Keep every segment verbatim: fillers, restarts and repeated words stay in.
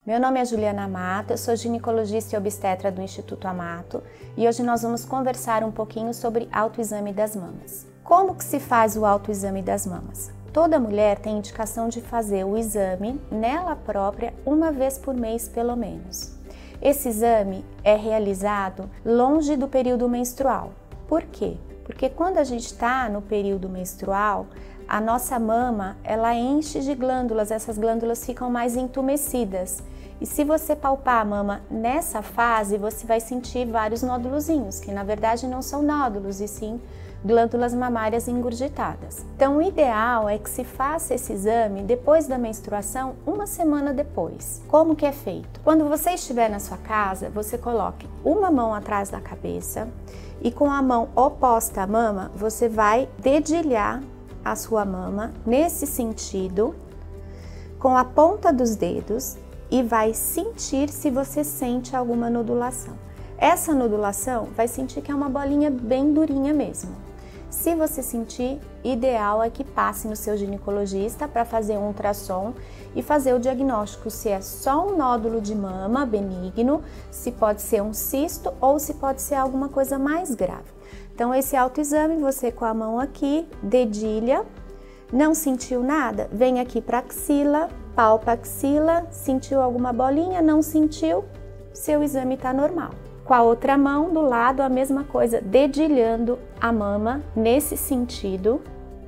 Meu nome é Juliana Amato, eu sou ginecologista e obstetra do Instituto Amato e hoje nós vamos conversar um pouquinho sobre autoexame das mamas. Como que se faz o autoexame das mamas? Toda mulher tem indicação de fazer o exame nela própria uma vez por mês pelo menos. Esse exame é realizado longe do período menstrual. Por quê? Porque quando a gente está no período menstrual, a nossa mama ela enche de glândulas, essas glândulas ficam mais entumecidas. E se você palpar a mama nessa fase, você vai sentir vários nódulozinhos, que na verdade não são nódulos, e sim glândulas mamárias engurgitadas. Então o ideal é que se faça esse exame depois da menstruação, uma semana depois. Como que é feito? Quando você estiver na sua casa, você coloque uma mão atrás da cabeça e com a mão oposta à mama, você vai dedilhar a sua mama nesse sentido, com a ponta dos dedos, e vai sentir se você sente alguma nodulação. Essa nodulação vai sentir que é uma bolinha bem durinha mesmo. Se você sentir, ideal é que passe no seu ginecologista para fazer um ultrassom e fazer o diagnóstico se é só um nódulo de mama benigno, se pode ser um cisto ou se pode ser alguma coisa mais grave. Então esse autoexame, você com a mão aqui, dedilha, não sentiu nada? Vem aqui para a axila, palpa a axila, sentiu alguma bolinha? Não sentiu? Seu exame está normal. Com a outra mão do lado, a mesma coisa, dedilhando a mama nesse sentido,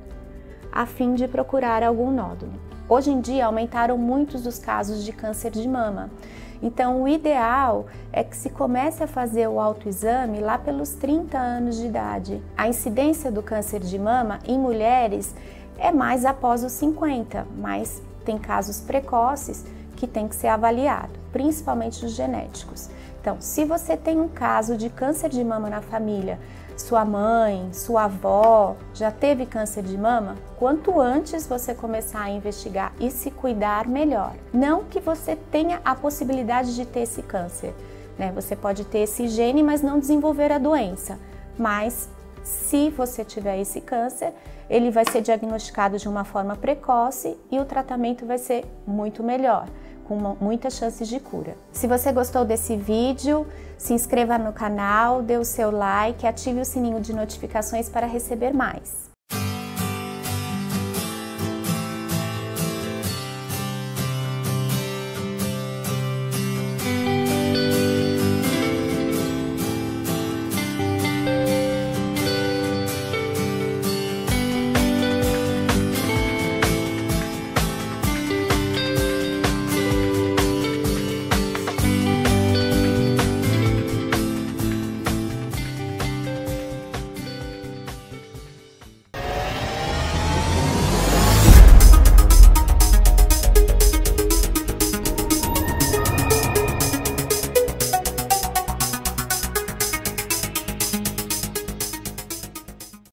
a fim de procurar algum nódulo. Hoje em dia aumentaram muitos os casos de câncer de mama. Então o ideal é que se comece a fazer o autoexame lá pelos trinta anos de idade. A incidência do câncer de mama em mulheres é mais após os cinquenta, mas tem casos precoces que tem que ser avaliado, principalmente os genéticos. Então, se você tem um caso de câncer de mama na família, sua mãe, sua avó já teve câncer de mama, quanto antes você começar a investigar e se cuidar, melhor. Não que você tenha a possibilidade de ter esse câncer, né? Você pode ter esse gene, mas não desenvolver a doença. Mas se você tiver esse câncer, ele vai ser diagnosticado de uma forma precoce e o tratamento vai ser muito melhor, com muitas chances de cura. Se você gostou desse vídeo, se inscreva no canal, dê o seu like, ative o sininho de notificações para receber mais.